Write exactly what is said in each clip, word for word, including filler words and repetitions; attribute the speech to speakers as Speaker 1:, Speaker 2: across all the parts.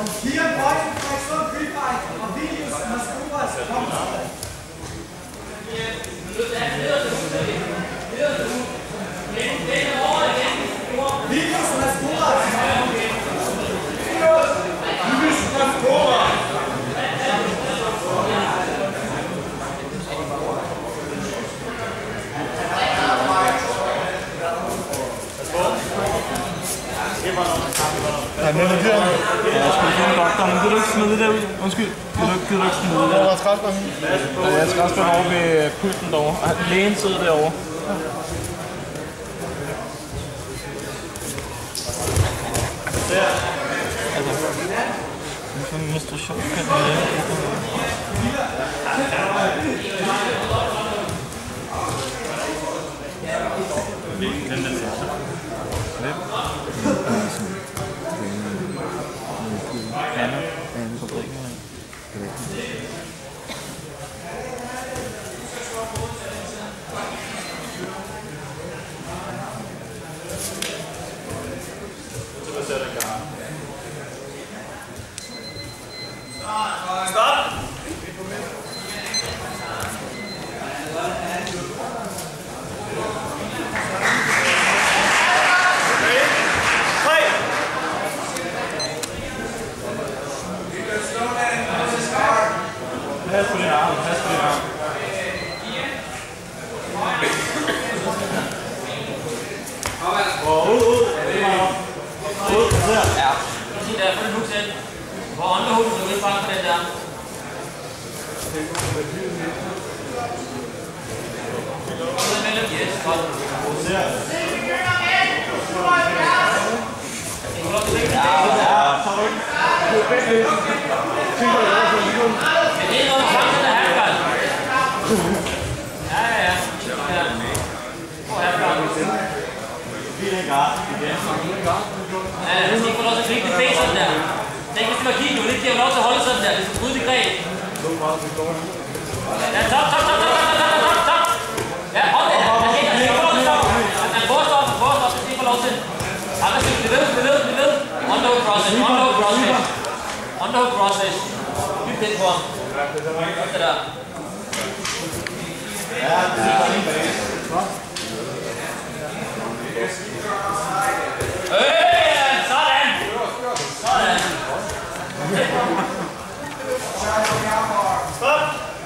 Speaker 1: Kian Boysen, Frederikssund Bypark og Vilius Maskuras kommer. Vilius Maskuras. Vilius Maskuras.
Speaker 2: Nej, men det der. Ja, jeg skulle finde en doktor, men vil du ikke smide det der ud? Undskyld, vil du ikke, vil du ikke smide det der? Hvor er skraldspanden? Ja, jeg skal også være over ved pulten derovre. Lægen sidder derovre. Der. Altså, det er sådan en menstruation, kan det være. Den der ser. Hvem? Anna. Anna på brækken.
Speaker 1: Stop!
Speaker 2: Pas på din arm, pas på din arm. Ud, ud. Ud, der.
Speaker 3: Ja. Sig der, få det nu selv. Hvor underhovedet du ikke bare på den der. Så mellem, yes, godt.
Speaker 2: Der.
Speaker 3: Ja,
Speaker 2: så ryk. Du er bedst lidt. Tænker du også, at du
Speaker 3: men det er noget kampen, der er her. Ja, ja, ja. Hvor er her?
Speaker 2: Vi er i gang igen.
Speaker 3: Ja, du skal ikke få lov til at klikke dit ben sådan der. Tænk, hvis du var kigge, du vil ikke give lov til at holde sådan der. Det skal bryde dit greb. Ja, top, top, top, top, top, top, top, top. Ja, hold det. Man skal ikke få lov til at stoppe. Man får stoppe, får stoppe, det skal ikke få lov til. Andre skal blive ved, blive ved, blive ved. Underhook crossfish, underhook crossfish. Underhook crossfish. Dyb den på ham. Godt det der.
Speaker 2: Ja, det er fint bag.
Speaker 3: Øh, sådan! Sådan!
Speaker 1: Stop!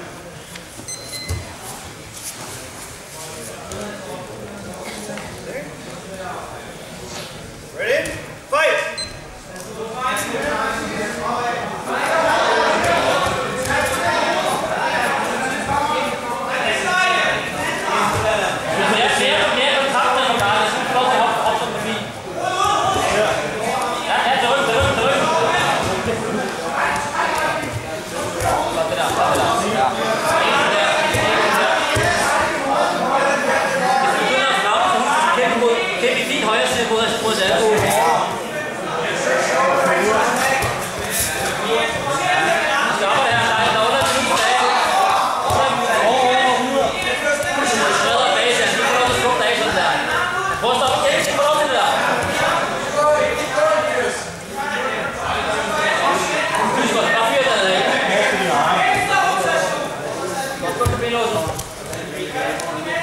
Speaker 1: Ready? Fight!
Speaker 3: Thank you.